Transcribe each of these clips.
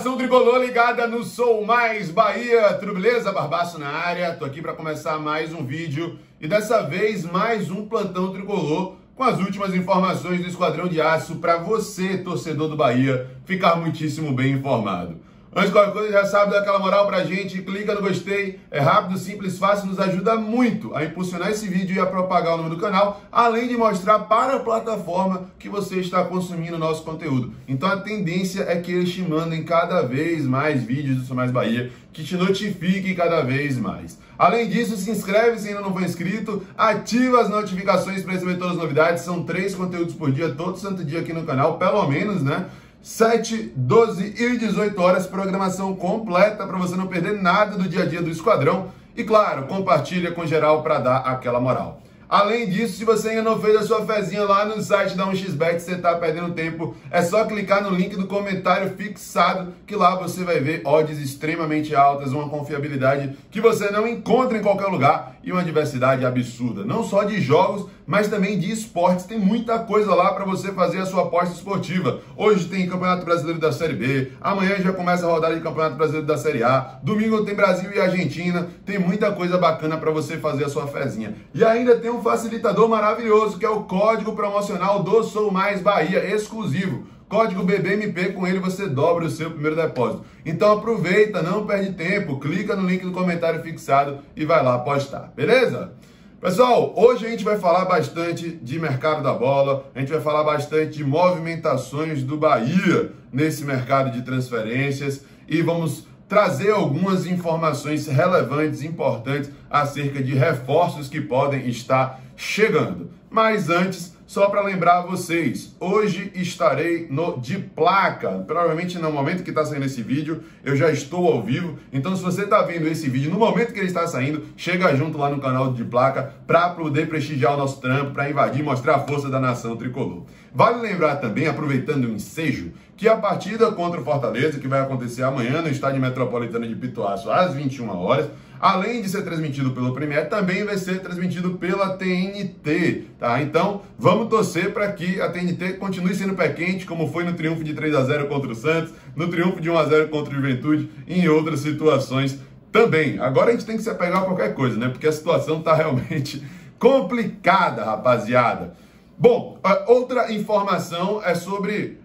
Nação Tricolor ligada no Sou Mais Bahia, tudo beleza? Barbaço na área, tô aqui para começar mais um vídeo e dessa vez mais um plantão tricolor com as últimas informações do Esquadrão de Aço para você, torcedor do Bahia, ficar muitíssimo bem informado. Antes de qualquer coisa, já sabe, dá aquela moral pra gente, clica no gostei, é rápido, simples, fácil, nos ajuda muito a impulsionar esse vídeo e a propagar o nome do canal, além de mostrar para a plataforma que você está consumindo o nosso conteúdo. Então a tendência é que eles te mandem cada vez mais vídeos do Sou Mais Bahia, que te notifiquem cada vez mais. Além disso, se inscreve se ainda não for inscrito, ativa as notificações para receber todas as novidades, são 3 conteúdos por dia, todo santo dia aqui no canal, pelo menos, né? 7, 12 e 18 horas, programação completa para você não perder nada do dia a dia do Esquadrão. E claro, compartilha com geral para dar aquela moral. Além disso, se você ainda não fez a sua fezinha lá no site da 1xBet, você está perdendo tempo, é só clicar no link do comentário fixado, que lá você vai ver odds extremamente altas, uma confiabilidade que você não encontra em qualquer lugar e uma diversidade absurda, não só de jogos, mas também de esportes. Tem muita coisa lá para você fazer a sua aposta esportiva. Hoje tem Campeonato Brasileiro da Série B, amanhã já começa a rodada de Campeonato Brasileiro da Série A, domingo tem Brasil e Argentina, tem muita coisa bacana para você fazer a sua fezinha. E ainda tem um facilitador maravilhoso, que é o código promocional do Sou Mais Bahia, exclusivo. Código BBMP, com ele você dobra o seu primeiro depósito. Então aproveita, não perde tempo, clica no link do comentário fixado e vai lá apostar, beleza? Pessoal, hoje a gente vai falar bastante de mercado da bola, a gente vai falar bastante de movimentações do Bahia nesse mercado de transferências e vamos trazer algumas informações relevantes, importantes, acerca de reforços que podem estar chegando. Mas antes, só para lembrar vocês, hoje estarei no De Placa. Provavelmente no momento que está saindo esse vídeo, eu já estou ao vivo. Então, se você está vendo esse vídeo no momento que ele está saindo, chega junto lá no canal do De Placa para poder prestigiar o nosso trampo, para invadir e mostrar a força da nação tricolor. Vale lembrar também, aproveitando o ensejo, que a partida contra o Fortaleza, que vai acontecer amanhã no Estádio Metropolitano de Pituaço, às 21 horas, além de ser transmitido pelo Premier, também vai ser transmitido pela TNT, tá? Então, vamos torcer para que a TNT continue sendo pé quente, como foi no triunfo de 3-0 contra o Santos, no triunfo de 1-0 contra o Juventude e em outras situações também. Agora a gente tem que se apegar a qualquer coisa, né? Porque a situação tá realmente complicada, rapaziada. Bom, outra informação é sobre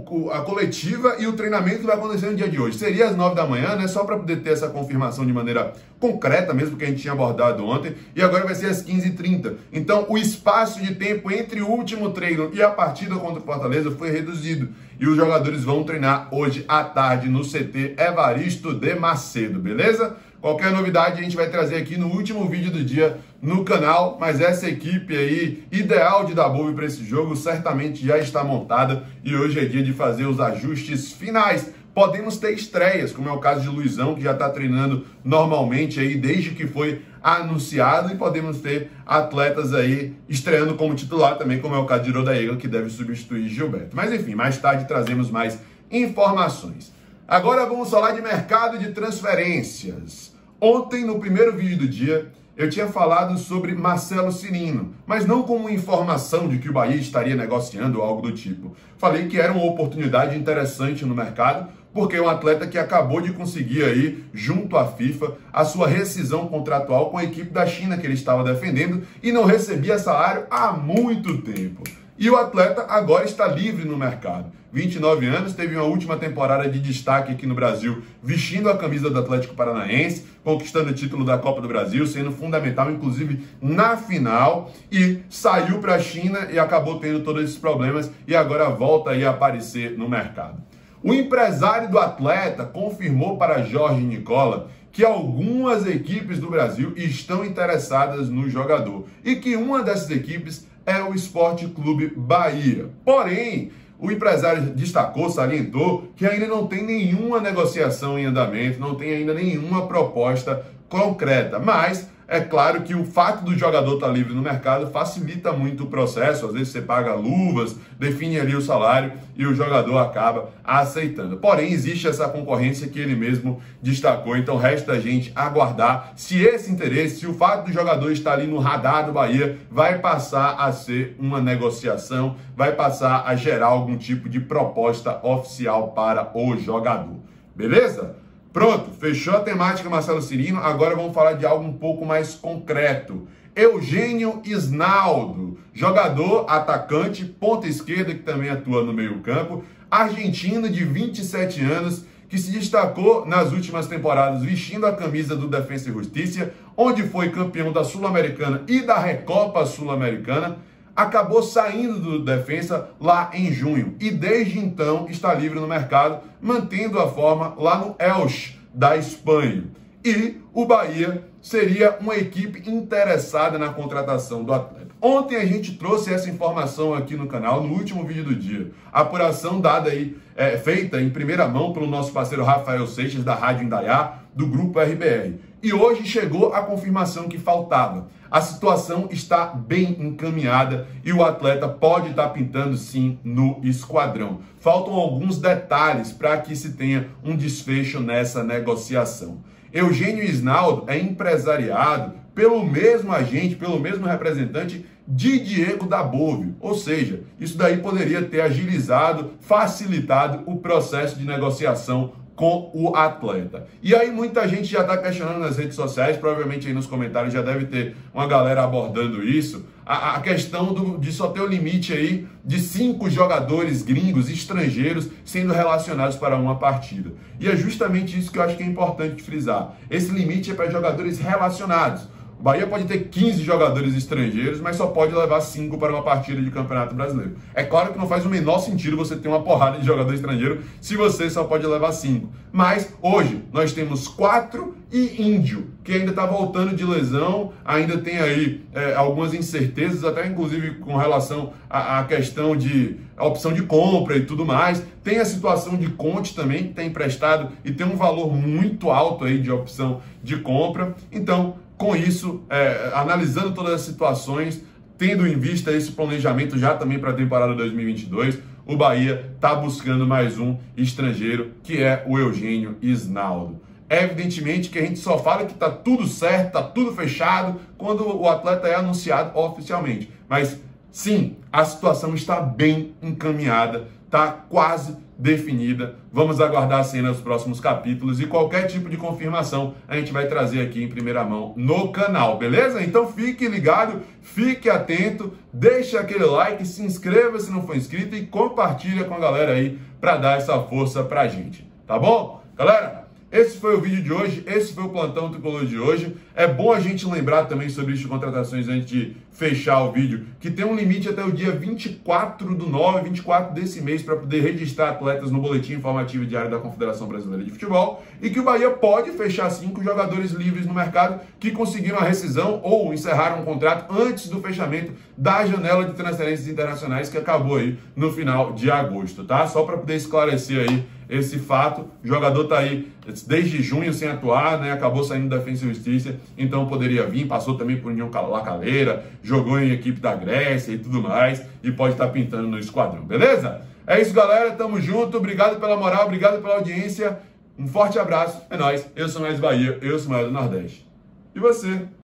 a coletiva e o treinamento que vai acontecer no dia de hoje. Seria às 9 da manhã, né? Só para poder ter essa confirmação de maneira concreta, mesmo que a gente tinha abordado ontem. E agora vai ser às 15h30. Então, o espaço de tempo entre o último treino e a partida contra o Fortaleza foi reduzido. E os jogadores vão treinar hoje à tarde no CT Evaristo de Macedo, beleza? Qualquer novidade a gente vai trazer aqui no último vídeo do dia no canal, mas essa equipe aí, ideal de dar bobe para esse jogo, certamente já está montada e hoje é dia de fazer os ajustes finais. Podemos ter estreias, como é o caso de Luizão, que já está treinando normalmente aí desde que foi anunciado, e podemos ter atletas aí estreando como titular também, como é o caso de Rodaíga, que deve substituir Gilberto. Mas enfim, mais tarde trazemos mais informações. Agora vamos falar de mercado de transferências. Ontem, no primeiro vídeo do dia, eu tinha falado sobre Marcelo Cirino, mas não como informação de que o Bahia estaria negociando ou algo do tipo. Falei que era uma oportunidade interessante no mercado, porque é um atleta que acabou de conseguir aí, junto à FIFA, a sua rescisão contratual com a equipe da China que ele estava defendendo e não recebia salário há muito tempo. E o atleta agora está livre no mercado. 29 anos, teve uma última temporada de destaque aqui no Brasil, vestindo a camisa do Atlético Paranaense, conquistando o título da Copa do Brasil, sendo fundamental, inclusive, na final, e saiu para a China e acabou tendo todos esses problemas e agora volta aí a aparecer no mercado. O empresário do atleta confirmou para Jorge Nicola que algumas equipes do Brasil estão interessadas no jogador e que uma dessas equipes é o Esporte Clube Bahia. Porém, o empresário destacou, salientou, que ainda não tem nenhuma negociação em andamento, não tem ainda nenhuma proposta concreta, mas é claro que o fato do jogador estar livre no mercado facilita muito o processo. Às vezes você paga luvas, define ali o salário e o jogador acaba aceitando. Porém, existe essa concorrência que ele mesmo destacou. Então, resta a gente aguardar se esse interesse, se o fato do jogador estar ali no radar do Bahia, vai passar a ser uma negociação, vai passar a gerar algum tipo de proposta oficial para o jogador. Beleza? Pronto, fechou a temática Marcelo Cirino, agora vamos falar de algo um pouco mais concreto. Eugênio Isnaldo, jogador, atacante, ponta esquerda, que também atua no meio-campo, argentino de 27 anos, que se destacou nas últimas temporadas vestindo a camisa do Defensa e Justiça, onde foi campeão da Sul-Americana e da Recopa Sul-Americana, acabou saindo do Defensa lá em junho e desde então está livre no mercado, mantendo a forma lá no Elche da Espanha. E o Bahia seria uma equipe interessada na contratação do atleta. Ontem a gente trouxe essa informação aqui no canal, no último vídeo do dia. A apuração dada aí, feita em primeira mão pelo nosso parceiro Rafael Seixas, da Rádio Indaiá, do Grupo RBR. E hoje chegou a confirmação que faltava. A situação está bem encaminhada e o atleta pode estar pintando sim no esquadrão. Faltam alguns detalhes para que se tenha um desfecho nessa negociação. Eugênio Isnaldo é empresariado pelo mesmo agente, pelo mesmo representante de Diego Dabovio. Ou seja, isso daí poderia ter agilizado, facilitado o processo de negociação com o atleta. E aí muita gente já está questionando nas redes sociais, provavelmente aí nos comentários já deve ter uma galera abordando isso, a questão de só ter o limite aí de 5 jogadores gringos, estrangeiros, sendo relacionados para uma partida. E é justamente isso que eu acho que é importante frisar. Esse limite é para jogadores relacionados. O Bahia pode ter 15 jogadores estrangeiros, mas só pode levar 5 para uma partida de Campeonato Brasileiro. É claro que não faz o menor sentido você ter uma porrada de jogador estrangeiro se você só pode levar 5. Mas hoje nós temos 4 e Índio, que ainda está voltando de lesão, ainda tem aí algumas incertezas, até inclusive com relação à questão de a opção de compra e tudo mais. Tem a situação de Conte também, que está emprestado e tem um valor muito alto aí de opção de compra. Então, com isso, analisando todas as situações, tendo em vista esse planejamento já também para a temporada 2022, o Bahia está buscando mais um estrangeiro, que é o Eugênio Isnaldo. Evidentemente que a gente só fala que está tudo certo, está tudo fechado, quando o atleta é anunciado oficialmente. Mas, sim, a situação está bem encaminhada, está quase definida. Vamos aguardar a cena nos próximos capítulos e qualquer tipo de confirmação a gente vai trazer aqui em primeira mão no canal, beleza? Então fique ligado, fique atento, deixe aquele like, se inscreva se não for inscrito e compartilha com a galera aí para dar essa força pra gente, tá bom? Galera, esse foi o vídeo de hoje, esse foi o Plantão Tricolor de hoje. É bom a gente lembrar também sobre isso de contratações antes de fechar o vídeo, que tem um limite até o dia 24/9, 24 desse mês, para poder registrar atletas no boletim informativo diário da Confederação Brasileira de Futebol, e que o Bahia pode fechar 5 jogadores livres no mercado que conseguiram a rescisão ou encerraram um contrato antes do fechamento da janela de transferências internacionais que acabou aí no final de agosto, tá? Só para poder esclarecer aí esse fato. O jogador tá aí desde junho sem atuar, né? Acabou saindo da Defensa e Justiça, então poderia vir, passou também por União La Calera, jogou em equipe da Grécia e tudo mais, e pode estar pintando no esquadrão, beleza? É isso, galera, tamo junto, obrigado pela moral, obrigado pela audiência, um forte abraço, é nóis, eu sou Mais Bahia, eu sou Mais do Nordeste. E você?